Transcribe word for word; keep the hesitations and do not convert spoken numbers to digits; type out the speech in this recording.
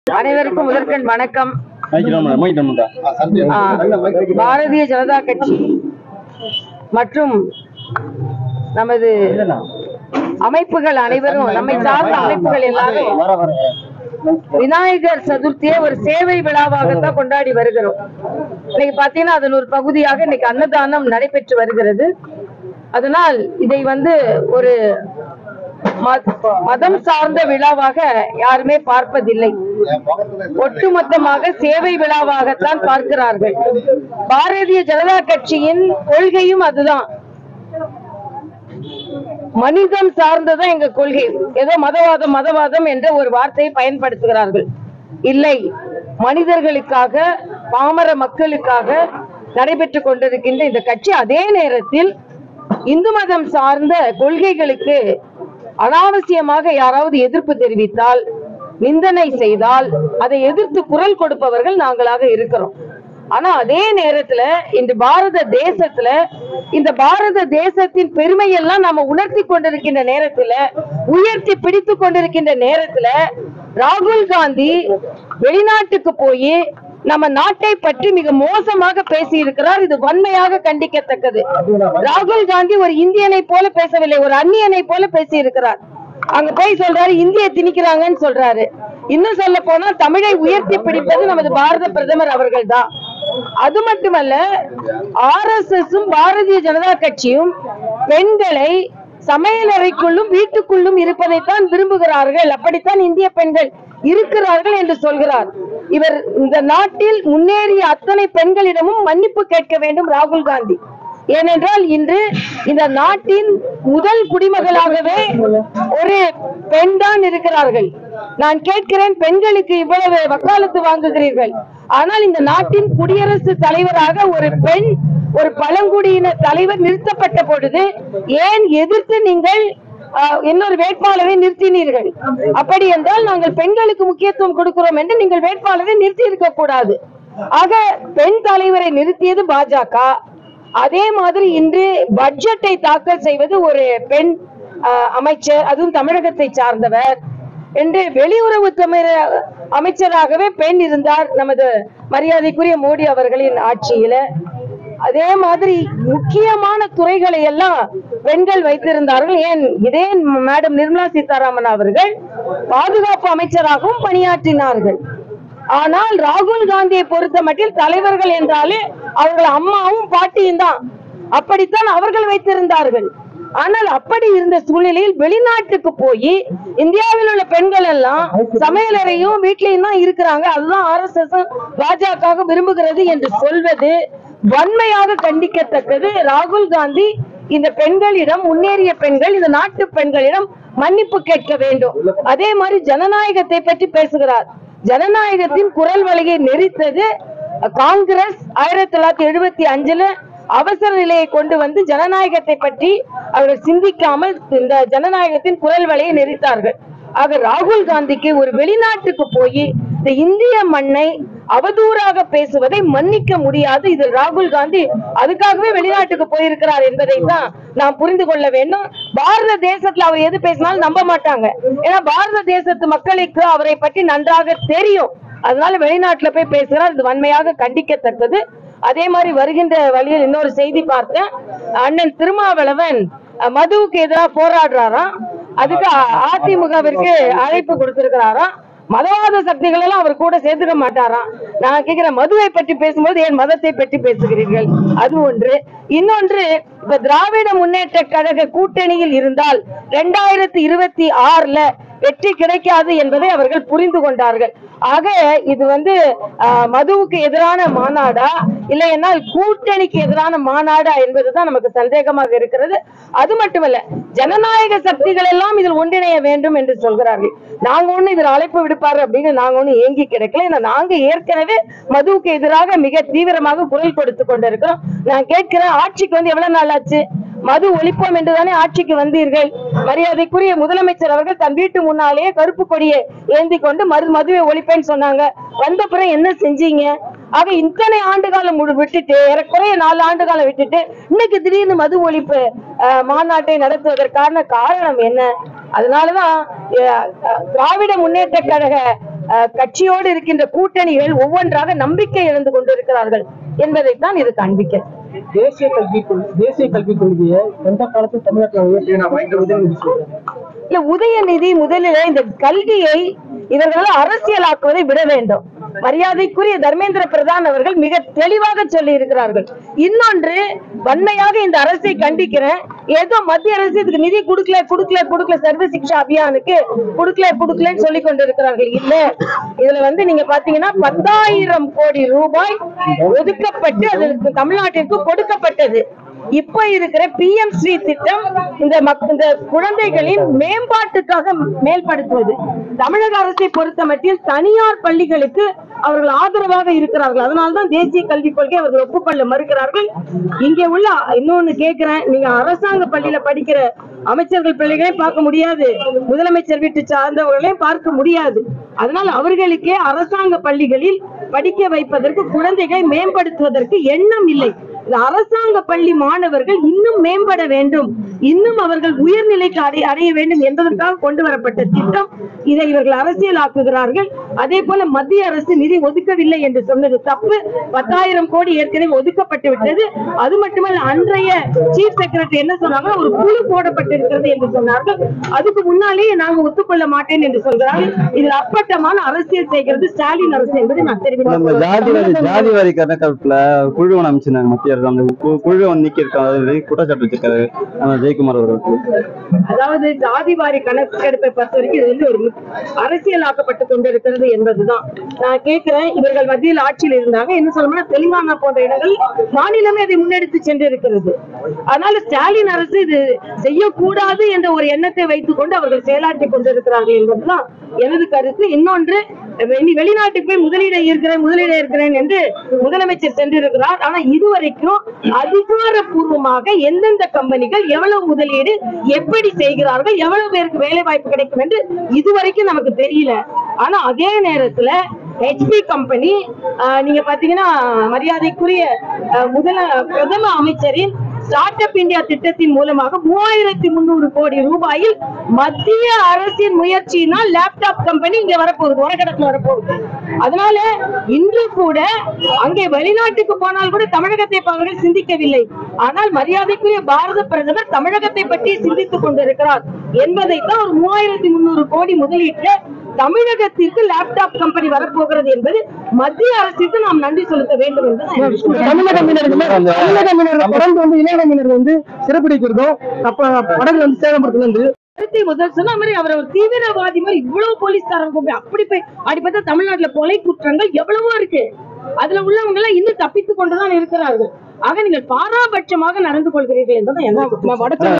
அனைவருக்கும் முதற்கண் வணக்கம். பாரதிய ஜனதா கட்சி மற்றும் நமது அமைப்புகள் அனைவரும், நம்மை சார்ந்த அமைப்புகள் எல்லாரும் விநாயகர் சதுர்த்தியை ஒரு சேவை விழாவாகத்தான் கொண்டாடி வருகிறோம். இன்னைக்கு பாத்தீங்கன்னா அதன் ஒரு பகுதியாக இன்னைக்கு அன்னதானம் நடைபெற்று வருகிறது. அதனால் இதை வந்து ஒரு மதம் சார்ந்த விழாவாக யாருமே பார்ப்பதில்லை. ஒட்டுமொத்தமாக சேவை விழாவாகத்தான் பார்க்கிறார்கள். பாரதிய ஜனதா கட்சியின் கொள்கையும் அதுதான். மனிதம் சார்ந்ததான் எங்க கொள்கை. ஏதோ மதவாதம் மதவாதம் என்ற ஒரு வார்த்தையை பயன்படுத்துகிறார்கள். இல்லை, மனிதர்களுக்காக, பாமர மக்களுக்காக நடைபெற்றுக் கொண்டிருக்கின்ற இந்த கட்சி அதே நேரத்தில் இந்து மதம் சார்ந்த கொள்கைகளுக்கு அனாவசியமாக யாராவது எதிர்ப்பு தெரிவித்தால், நிந்தனை செய்தால் அதை எதிர்த்து குரல் கொடுப்பவர்கள் நாங்களாக இருக்கிறோம். ஆனா அதே நேரத்துல இந்த பாரத தேசத்துல இந்த பாரத தேசத்தின் பெருமையெல்லாம் நாம உணர்த்தி கொண்டிருக்கின்ற நேரத்துல, உயர்த்தி பிடித்து கொண்டிருக்கின்ற நேரத்துல ராகுல் காந்தி வெளிநாட்டுக்கு போய் நம்ம நாட்டை பற்றி மிக மோசமாக பேசி இருக்கிறார். இது வன்மையாக கண்டிக்கத்தக்கது. ராகுல் காந்தி ஒரு இந்தியனை போல பேசவில்லை, ஒரு அந்நியனை போல பேசி இருக்கிறார். அங்க போய் சொல்றாரு இந்திய திணிக்கிறாங்கன்னு சொல்றாரு. இன்னும் சொல்ல போனா தமிழை உயர்த்தி பிடிப்பது நமது பாரத பிரதமர் அவர்கள் தான். அது மட்டுமல்ல, R S S Bharatiya Janata கட்சியும் பெண்களை சமையலறைக்குள்ளும் வீட்டுக்குள்ளும் இருப்பதைத்தான் விரும்புகிறார்கள். அப்படித்தான் இந்திய பெண்கள் இருக்கிறார்கள் என்று சொல்கிறார். இவர் இந்த நாட்டில் முன்னேறிய அத்தனை பெண்களிடமும் மன்னிப்பு கேட்க வேண்டும் ராகுல் காந்தி. ஏனென்றால் இன்று இந்த நாட்டின் முதல் குடிமகளாகவே ஒரு பெண் தான் இருக்கிறார்கள். நான் கேட்கிறேன், பெண்களுக்கு இவ்வளவு வக்காலத்து வாங்குகிறீர்கள், ஆனால் இந்த நாட்டின் குடியரசுத் தலைவராக ஒரு பெண், ஒரு பழங்குடியின தலைவர் நிறுத்தப்பட்ட பொழுது ஏன் எதிர்த்து நீங்கள் இன்னொரு வேட்பாளரை நிறுத்தினீர்கள்? அப்படி என்றால் நாங்கள் பெண்களுக்கு முக்கியத்துவம் கொடுக்கிறோம் என்று நீங்கள் வேட்பாளரை நிறுத்தி இருக்க கூடாது. ஆக பெண் தலைவரை நிறுத்தியது பாஜக. அதே மாதிரி இன்று பட்ஜெட்டை தாக்கல் செய்வது ஒரு பெண் அமைச்சர், அதுவும் தமிழகத்தை சார்ந்தவர் என்று. வெளியுறவு அமைச்சராகவே பெண் இருந்தார் நமது மரியாதைக்குரிய மோடி அவர்களின் ஆட்சியில. அதே மாதிரி முக்கியமான துறைகளை எல்லாம் பெண்கள் வைத்திருந்தார்கள். ஏன் இதே மேடம் நிர்மலா சீதாராமன் அவர்கள் பாதுகாப்பு அமைச்சராகவும் பணியாற்றினார்கள். ஆனால் ராகுல் காந்தியை பொறுத்த மட்டில் தலைவர்கள் என்றாலே அவர்கள் அம்மாவும் பாட்டியும் தான். அப்படித்தான் அவர்கள் வைத்திருந்தார்கள். ஆனால் அப்படி இருந்த சூழ்நிலையில் வெளிநாட்டுக்கு போய் இந்தியாவில் உள்ள பெண்கள் எல்லாம் சமையலறையும் வீட்லயும் தான் இருக்கிறாங்க, அதுதான் ஆர் எஸ் எஸ் பாஜக விரும்புகிறது என்று சொல்வது வன்மையாக கண்டிக்கத்தக்கது. ராகுல் காந்தி இந்த பெண்களிடம், முன்னேறிய பெண்கள், இந்த நாட்டு பெண்களிடம் மன்னிப்பு கேட்க வேண்டும். அதே மாதிரி ஜனநாயகத்தை பற்றி பேசுகிறார். ஜனநாயகத்தின் குரல் வலையை நெரித்தது காங்கிரஸ். ஆயிரத்தி தொள்ளாயிரத்தி எழுபத்தி அஞ்சுல அவசர நிலையை கொண்டு வந்து ஜனநாயகத்தை பற்றி அவர்கள் சிந்திக்காமல் இந்த ஜனநாயகத்தின் குரல் வலையை நெரித்தார்கள். ஆக ராகுல் காந்திக்கு ஒரு வெளிநாட்டுக்கு போய் இந்த இந்திய மண்ணை அவதூறாக பேசுவதை மன்னிக்க முடியாது. இதில் ராகுல் காந்தி அதுக்காகவே வெளிநாட்டுக்கு போயிருக்கிறார் என்பதை தான் நாம் புரிந்து கொள்ள வேண்டும். பாரத தேசத்துல அவர் எது பேசினாலும் நம்ப மாட்டாங்க. ஏன்னா பாரத தேசத்து மக்களுக்கு அவரை பற்றி நன்றாக தெரியும். அதனால வெளிநாட்டுல போய் பேசுகிறார். இது வன்மையாக கண்டிக்கத்தக்கது. அதே மாதிரி வருகின்ற வழியில் இன்னொரு செய்தி பார்த்தேன். அண்ணன் திருமாவளவன் மதுவுக்கு எதிராக போராடுறாராம். அதுக்கு அதிமுகவிற்கு அழைப்பு கொடுத்திருக்கிறாராம். மதவாத சக்திகள் எல்லாம் அவர் கூட சேர்த்துக்க மாட்டாராம். நான் கேட்கிறேன், மதுவை பற்றி பேசும்போது ஏன் மதத்தை பற்றி பேசுகிறீர்கள்? அது ஒன்று. இன்னொன்று, இப்ப திராவிட முன்னேற்ற கழக கூட்டணியில் இருந்தால் இரண்டாயிரத்தி இருபத்தி ஆறுல வெற்றி கிடைக்காது என்பதை அவர்கள் புரிந்து கொண்டார்கள். ஆக இது வந்து மதுவுக்கு எதிரான மாநாடா இல்லை என்றால் கூட்டணிக்கு எதிரான மாநாடா என்பதுதான் நமக்கு சந்தேகமாக இருக்கிறது. அது மட்டுமல்ல, ஜனநாயக சக்திகள் எல்லாம் இதில் ஒன்றிணைய வேண்டும் என்று சொல்கிறார்கள். நாங்க ஒண்ணு இதில் அழைப்பு விடுப்பாரு அப்படின்னு நாங்க ஒண்ணு ஏங்கி கிடைக்கல. ஏன்னா நாங்க ஏற்கனவே மதுவுக்கு எதிராக மிக தீவிரமாக குரல் கொடுத்து கொண்டிருக்கிறோம். நான் கேட்கிறேன், ஆட்சிக்கு வந்து எவ்வளவு நாள் ஆச்சு? மது ஒழிப்போம் என்றுதானே ஆட்சிக்கு வந்தீர்கள். மரியாதைக்குரிய முதலமைச்சர் அவர்கள் தன் வீட்டு முன்னாலேயே கருப்பு கொடியை ஏந்தி கொண்டு மது மதுவை ஒழிப்பேன்னு சொன்னாங்க. வந்த பிறகு என்ன செஞ்சீங்க? ஆக இத்தனை ஆண்டு காலம் விட்டுட்டு, ஏறக்குறைய நாலு ஆண்டு காலம் விட்டுட்டு இன்னைக்கு திடீர்னு மது ஒழிப்பு மாநாட்டை நடத்துவதற்கான காரணம் என்ன? அதனாலதான் திராவிட முன்னேற்ற கழக கட்சியோடு இருக்கின்ற கூட்டணிகள் ஒவ்வொன்றாக நம்பிக்கை இழந்து கொண்டிருக்கிறார்கள் என்பதைத்தான் இது காண்பிக்க. தேசிய கல்வி தேசிய கல்விக் கொள்கையை எந்த காலத்தில் தமிழகத்தில் இல்ல, உதயநிதி முதலில் இந்த கல்வியை இவர்கள் அரசியலாக்குவதை விட வேண்டும். மரியாதைக்குரிய தர்மேந்திர பிரதான் அவர்கள் மிக தெளிவாக சொல்லி இருக்கிறார்கள். இன்னொன்று, வன்மையாக இந்த அரசை கண்டிக்கிறேன். ஏதோ மத்திய அரசு இதுக்கு நிதி கொடுக்கல கொடுக்கல கொடுக்கல சர்வ சிக்ஷா அபியானுக்கு கொடுக்கல கொடுக்கலன்னு சொல்லி கொண்டிருக்கிறார்கள். இல்ல, இதுல வந்து நீங்க பாத்தீங்கன்னா பத்தாயிரம் கோடி ரூபாய் ஒதுக்கப்பட்டு அதற்கு தமிழ்நாட்டிற்கு கொடுக்கப்பட்டது. இப்ப இருக்கிற பி எம் ஸ்ரீ திட்டம் இந்த இந்த குழந்தைகளின் மேம்பாட்டுக்காக மேல்படுத்துவது. தமிழக அரசை பொறுத்த மட்டில் தனியார் பள்ளிகளுக்கு அவர்கள் ஆதரவாக இருக்கிறார்கள். அதனால்தான் தேசிய கல்விக் கொள்கை அவர்கள் ஒப்புக்கொள்ள மறுக்கிறார்கள். இங்கே உள்ள இன்னொன்னு கேட்கிறேன், நீங்க அரசாங்க பள்ளியில படிக்கிற அமைச்சர்கள் பிள்ளைகளை பார்க்க முடியாது, முதலமைச்சர் வீட்டு சார்ந்தவர்களையும் பார்க்க முடியாது. அதனால் அவர்களுக்கே அரசாங்க பள்ளிகளில் படிக்க வைப்பதற்கு, குழந்தைகளை மேம்படுத்துவதற்கு எண்ணம் இல்லை. அரசாங்க பள்ளி மாணவர்கள் இன்னும் மேம்பட வேண்டும், இன்னும் அவர்கள் உயர்நிலைக்கு அடைய அடைய வேண்டும் என்பதற்காக கொண்டு வரப்பட்ட திட்டம். இதை இவர்கள் அரசியலாக்குகிறார்கள். அதே போல மத்திய அரசு நிதி ஒதுக்கவில்லை என்று சொன்னது தப்பு. பத்தாயிரம் கோடி ஏற்கனவே ஒதுக்கப்பட்டு விட்டது. அது மட்டுமல்ல, அன்றைய சீஃப் செக்ரட்டரி என்ன சொன்னாங்க, ஒரு குழு போடப்பட்டிருக்கிறது என்று சொன்னார்கள். அதுக்கு முன்னாலேயே நாங்கள் ஒத்துக்கொள்ள மாட்டேன் என்று சொல்கிறார்கள். இதில் அப்பட்டமான அரசியல் செய்கிறது ஸ்டாலின் அரசு என்பதை நான் தெரிவிக்கிறேன். ஜாதிவாரி கணக்கெடுப்புல குழு அமைச்சிருந்தாங்க மத்திய அரசு, அந்த குழு வந்து நீக்கியிருக்காங்க குற்றச்சாட்டு வச்சிருக்காரு ஜெயக்குமார் அவர்கள். அதாவது ஜாதிவாரி கணக்கெடுப்பை பொறுத்த வரைக்கும் இது வந்து ஒரு அரசியலாக்கப்பட்டு கொண்டிருக்கிறது என்பதுதான் நான் கேட்கிறேன். இவர்கள் மத்தியில் ஆட்சியில் இருந்தாங்க, என்ன சொல்லணும்னா தெலுங்கானா போன்ற இடங்கள் மாநிலமே அதை முன்னெடுத்து சென்றிருக்கிறது. அதனால ஸ்டாலின் அரசு இது செய்யக்கூடாது என்ற ஒரு எண்ணத்தை வைத்துக் கொண்டு அவர்கள் செயலாற்றி கொண்டிருக்கிறார்கள் என்பதுதான் எனது கருத்து. இன்னொன்று, வெளிநாட்டுக்கு போய் முதலீடு இருக்கிறேன் முதலீடு இருக்கிறேன் என்று முதலமைச்சர் சென்றிருக்கிறார். ஆனா இதுவரைக்கும் அதிகாரப்பூர்வமாக எந்தெந்த கம்பெனிகள் எவ்வளவு முதலீடு எப்படி செய்கிறார்கள், எவ்வளவு பேருக்கு வேலை வாய்ப்பு கிடைக்கும் என்று இதுவரைக்கும் நமக்கு தெரியல. ஆனா அதே நேரத்துல ஹெச் பி கம்பெனி, நீங்க பாத்தீங்கன்னா மரியாதைக்குரிய முதல பிரதம அமைச்சரின் ஸ்டார்ட் அப் இந்தியா திட்டத்தின் மூலமாக மூவாயிரத்தி முன்னூறு கோடி ரூபாயில் மத்திய அரசின் முயற்சியினால் லேப்டாப் கம்பெனி இங்க வரப்போகுது, வடகிழக்குல வரப்போகுது. அதனால இன்று கூட அங்கே வெளிநாட்டுக்கு போனால் கூட தமிழகத்தை அவர்கள் சிந்திக்கவில்லை. ஆனால் மரியாதைக்குரிய பாரத பிரதமர் தமிழகத்தை பற்றி சிந்தித்துக் கொண்டிருக்கிறார் என்பதைத்தான் ஒரு மூவாயிரத்தி முன்னூறு கோடி முதலீட்டுல தமிழகத்திற்கு லேப்டாப் கம்பெனி வரப்போகிறது என்பது மத்திய அரசுக்கு நாம் நன்றி செலுத்த வேண்டும் என்று தமிழக மீனவர்கள் தொடர்ந்து வந்து இளைய மீனவர்கள் வந்து சிறப்பிடிக்கிறதும் படகு வந்து சேதப்படுத்துறது கருத்தை முதல் சொன்ன மாதிரி அவர் ஒரு தீவிரவாதி மாதிரி இவ்வளவு போலீஸ்காரங்க அப்படி போய் அப்படி பார்த்தா தமிழ்நாட்டுல கொலை குற்றங்கள் எவ்வளவோ இருக்கு. அதுல உள்ளவங்க எல்லாம் இன்னும் தப்பித்துக் கொண்டுதான் இருக்கிறார்கள். ஆக நீங்கள் பாராபட்சமாக நடந்து கொள்கிறீர்கள் என்பதை